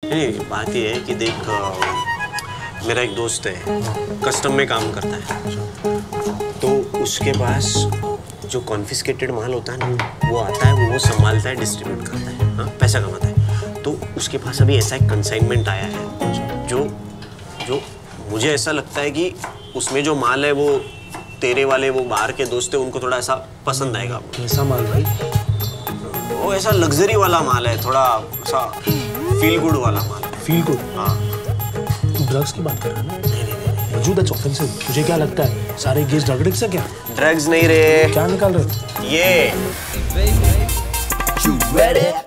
नहीं, बात ये है कि देख, मेरा एक दोस्त है, कस्टम में काम करता है, तो उसके पास जो कॉन्फिस्केटेड माल होता है ना, वो आता है, वो संभालता है, डिस्ट्रीब्यूट करता है, हाँ, पैसा कमाता है। तो उसके पास अभी ऐसा एक कंसाइनमेंट आया है जो मुझे ऐसा लगता है कि उसमें जो माल है वो तेरे वाले वो बाहर के दोस्त है, उनको थोड़ा ऐसा पसंद आएगा। कैसा माल भाई? वो ऐसा लग्जरी वाला माल है, थोड़ा ऐसा फील गुड वाला माल है। Feel good? हाँ। तू ड्रग्स की बात कर रहा है ना? नहीं। That's offensive. तुझे क्या लगता है सारे केस ड्रग्स है क्या? ड्रग्स नहीं रे। क्या निकाल रहे हो? ये